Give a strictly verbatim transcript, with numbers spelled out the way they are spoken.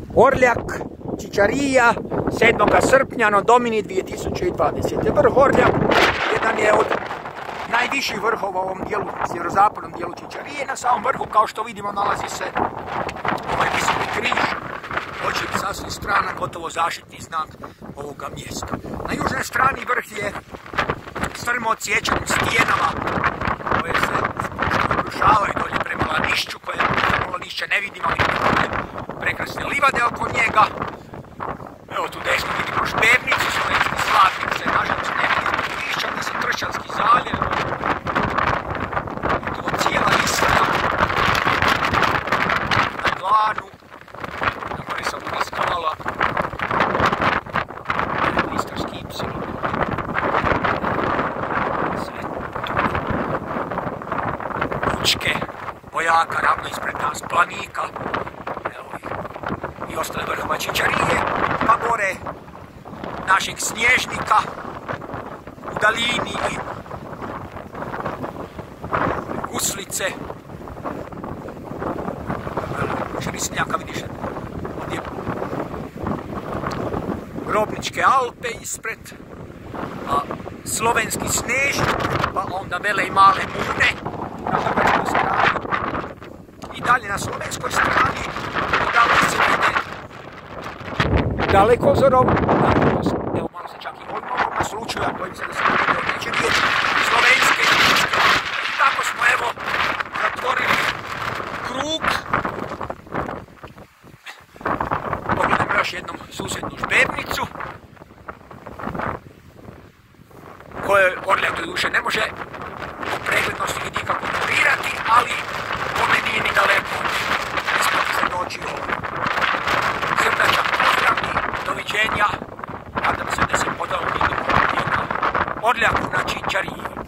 Orljak, Ćićarija, sedmog srpnja no Domini dvije tisuće dvadesete. Vrh Orljak jedan je od najviših vrhova u ovom dijelu, sjeverozapadnom dijelu Ćićarije. Na samom vrhu, kao što vidimo, nalazi se ovaj visoki križ. Očin sa svih strana, gotovo zaštitni znak ovoga mjesta. Na južnoj strani vrh je strmo odsječenim stijenama koje se obrušavaju dolje prema Lanišću, koje prema Lanišća ne vidimo, ali prekrasne livade oko njega. Evo tu desno vidimo Špernicu, slovenski Slavnik se nažalost ne vidimo Lanišća, gdje se Tršćanski zaljev. To cijela Istra na Glanu, na gore sam uliskavala. Istarski Ipsilon. Sve Učke, Bojaka, ravno ispred nas Planika. I ostale vrhova Ćićarije, pa gore našeg Snježnika u daljini i Guslice. Šerisnjaka vidiš ovdje Grobničke Alpe ispred, a slovenski Snežnik, pa onda Vele i Male Mune na hrvatskoj strani. I dalje na slovenskoj strani dalje se vide Dalekozorov, evo malo se čak i odmah naslučuju, a bojim se da se ne neće vidjeti slovenske Irske. I tako smo evo zatvorili krug. Pogledajmo još jednom susjednu Špernicu, koje Orljak do duše ne može po preglednosti nikako ignorirati, ali po meni nije ni daleko. Isplati se doći ovo. Srdačan pozdrav i doviđenja. Nadam se da se podalo vidimo na Orljaku na Ćićariji.